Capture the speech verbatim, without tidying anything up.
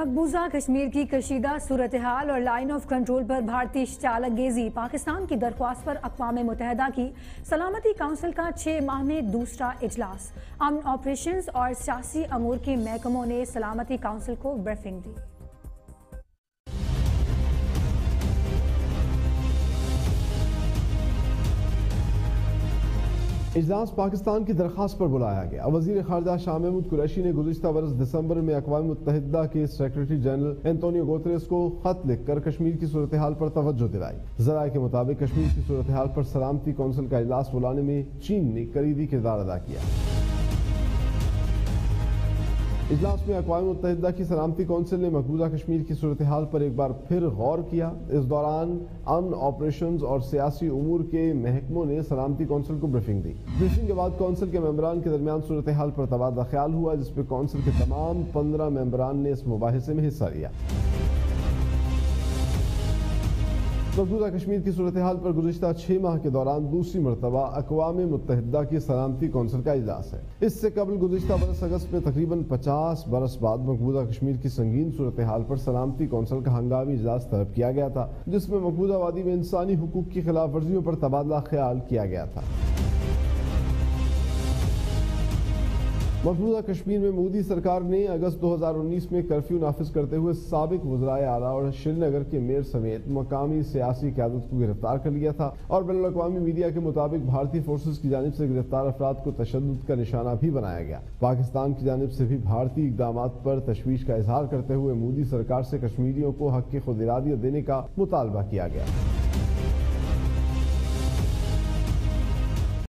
مقبوضہ کشمیر کی کشیدہ صورتحال اور لائن آف کنٹرول پر بھارتی چالک گیزی پاکستان کی درخواست پر اقوام متحدہ کی سلامتی کونسل کا چھ ماہ میں دوسرا اجلاس۔ امن آپریشنز اور سیاسی امور کے محکموں نے سلامتی کونسل کو بریفنگ دی۔ اجلاس پاکستان کی درخواست پر بلایا گیا۔ وزیر خارجہ شاہ محمود قریشی نے گزشتہ برس دسمبر میں اقوام متحدہ کے سیکرٹری جنرل اینٹونیو گوتریس کو خط لکھ کر کشمیر کی صورتحال پر توجہ دلائی۔ ذرائع کے مطابق کشمیر کی صورتحال پر سلامتی کونسل کا اجلاس بلانے میں چین نے کلیدی کردار ادا کیا۔ اجلاس میں اقوام متحدہ کی سلامتی کونسل نے مقبوضہ کشمیر کی صورتحال پر ایک بار پھر غور کیا۔ اس دوران امن آپریشنز اور سیاسی امور کے محکموں نے سلامتی کونسل کو بریفنگ دی۔ بریفنگ کے بعد کونسل کے ممبران کے درمیان صورتحال پر تبادلہ خیال ہوا، جس پہ کونسل کے تمام پندرہ ممبران نے اس مباحثے میں حصہ لیا۔ مقبوضہ کشمیر کی صورتحال پر گزشتہ چھ ماہ کے دوران دوسری مرتبہ اقوام متحدہ کی سلامتی کونسل کا اجلاس ہے۔ اس سے قبل گزشتہ برس اگست میں تقریباً پچاس برس بعد مقبوضہ کشمیر کی سنگین صورتحال پر سلامتی کونسل کا ہنگامی اجلاس طلب کیا گیا تھا، جس میں مقبوضہ وادی میں انسانی حقوق کی خلاف ورزیوں پر تبادلہ خیال کیا گیا تھا۔ مقبوضہ کشمیر میں مودی سرکار نے اگست دو ہزار انیس میں کرفیو نافذ کرتے ہوئے سابق وزرائے اعلیٰ اور شری نگر کے میئر سمیت مقامی سیاسی قیادت کو گرفتار کر لیا تھا، اور بین الاقوامی میڈیا کے مطابق بھارتی فورسز کی جانب سے گرفتار افراد کو تشدد کا نشانہ بھی بنایا گیا۔ پاکستان کی جانب سے بھی بھارتی اقدامات پر تشویش کا اظہار کرتے ہوئے مودی سرکار سے کشمیریوں کو حق خود ارادیت دینے کا مطالبہ کیا گیا۔